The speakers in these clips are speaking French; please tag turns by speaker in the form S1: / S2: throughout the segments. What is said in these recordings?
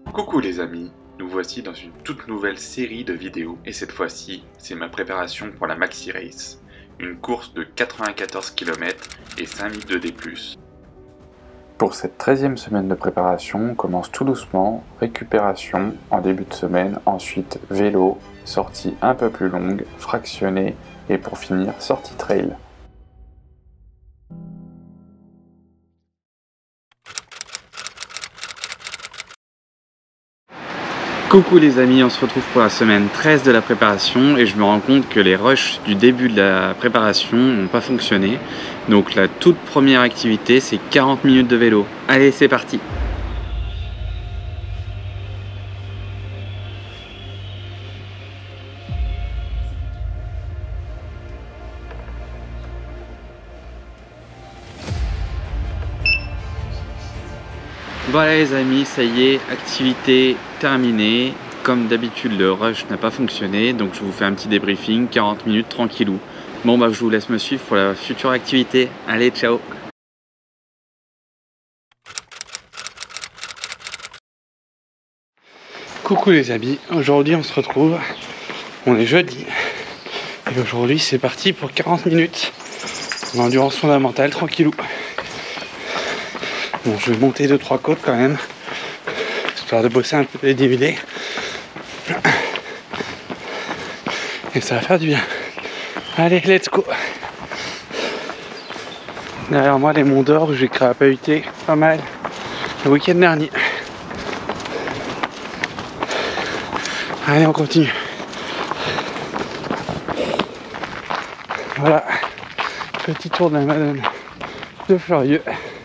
S1: Coucou les amis, nous voici dans une toute nouvelle série de vidéos et cette fois-ci, c'est ma préparation pour la Maxi Race, une course de 94 km et 5000 de D+. Pour cette 13e semaine de préparation, on commence tout doucement, récupération en début de semaine, ensuite vélo, sortie un peu plus longue, fractionnée et pour finir, sortie trail. Coucou les amis, on se retrouve pour la semaine 13 de la préparation et je me rends compte que les rushs du début de la préparation n'ont pas fonctionné. Donc la toute première activité, c'est 40 minutes de vélo. Allez, c'est parti! Voilà les amis, ça y est, activité terminée. Comme d'habitude, le rush n'a pas fonctionné, donc je vous fais un petit débriefing, 40 minutes tranquillou. Bon bah je vous laisse me suivre pour la future activité. Allez, ciao! Coucou les amis, aujourd'hui on se retrouve, on est jeudi, et aujourd'hui c'est parti pour 40 minutes d'endurance fondamentale tranquillou. Bon, je vais monter 2-3 côtes quand même, histoire de bosser un peu les dénivelés. Et ça va faire du bien. Allez, let's go! Derrière moi, les monts d'or, j'ai crapahuté pas mal le week-end dernier. Allez, on continue. Voilà, petit tour de la Madone de Fleurieux.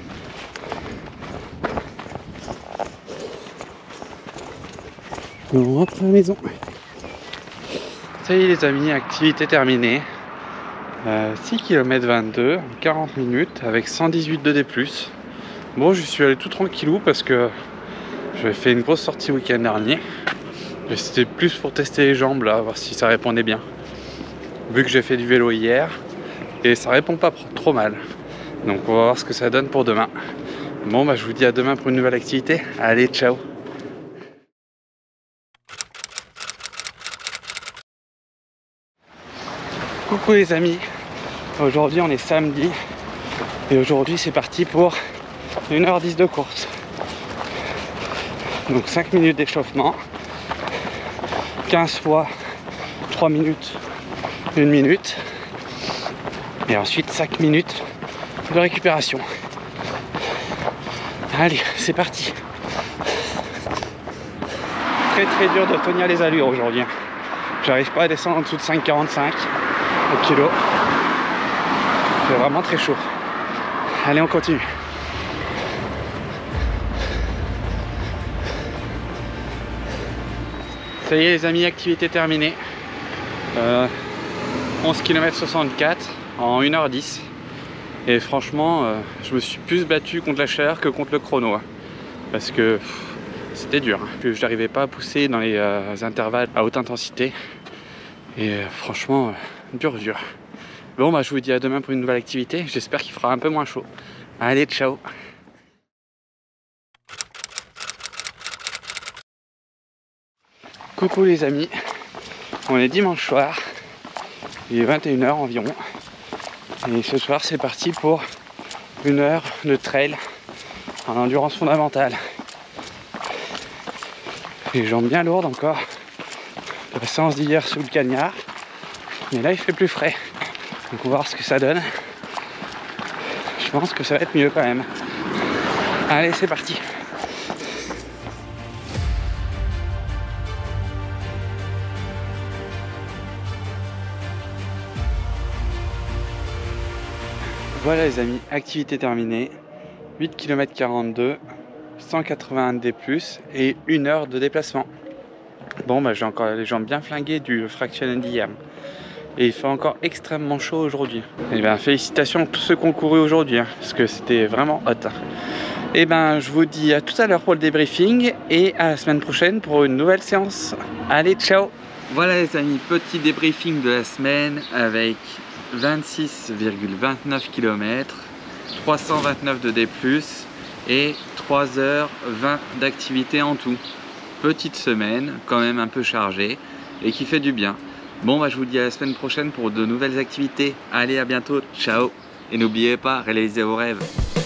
S1: On rentre à la maison. Ça y est les amis, activité terminée. 6 km 22 en 40 minutes avec 118 de D+. Bon, je suis allé tout tranquillou parce que j'avais fait une grosse sortie le week-end dernier. Et c'était plus pour tester les jambes là, voir si ça répondait bien. Vu que j'ai fait du vélo hier et ça répond pas trop mal. Donc on va voir ce que ça donne pour demain. Bon bah je vous dis à demain pour une nouvelle activité. Allez, ciao! Coucou les amis, aujourd'hui on est samedi et aujourd'hui c'est parti pour 1h10 de course. Donc 5 minutes d'échauffement, 15 fois 3 minutes, 1 minute et ensuite 5 minutes de récupération. Allez, c'est parti. Très dur de tenir les allures aujourd'hui. J'arrive pas à descendre en dessous de 5,45 au kilo. C'est vraiment très chaud. Allez, on continue. Ça y est les amis, activité terminée. 11 km 64 en 1h10. Et franchement, je me suis plus battu contre la chaleur que contre le chrono. Parce que c'était dur. Je n'arrivais pas à pousser dans les intervalles à haute intensité. Et franchement, dur. Bon bah je vous dis à demain pour une nouvelle activité. J'espère qu'il fera un peu moins chaud. Allez, ciao! Coucou les amis, on est dimanche soir, il est 21h environ. Et ce soir c'est parti pour 1 heure de trail en endurance fondamentale. Les jambes bien lourdes encore. La séance d'hier sous le cagnard. Mais là il fait plus frais. Donc on va voir ce que ça donne. Je pense que ça va être mieux quand même. Allez, c'est parti. Voilà les amis, activité terminée. 8 km 42, 181 D+, et 1 heure de déplacement. Bon bah j'ai encore les jambes bien flinguées du fractionné d'hier. Et il fait encore extrêmement chaud aujourd'hui. Et bien félicitations à tous ceux qui ont couru aujourd'hui, parce que c'était vraiment hot. Et ben je vous dis à tout à l'heure pour le débriefing et à la semaine prochaine pour une nouvelle séance. Allez, ciao! Voilà les amis, petit débriefing de la semaine avec 26,29 km, 329 de D+, et 3h20 d'activité en tout. petite semaine, quand même un peu chargée, et qui fait du bien. Bon, bah, je vous dis à la semaine prochaine pour de nouvelles activités. Allez, à bientôt, ciao. Et n'oubliez pas, réalisez vos rêves.